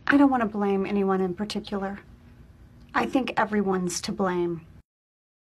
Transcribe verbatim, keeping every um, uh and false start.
I don't want to blame anyone in particular. I think everyone's to blame.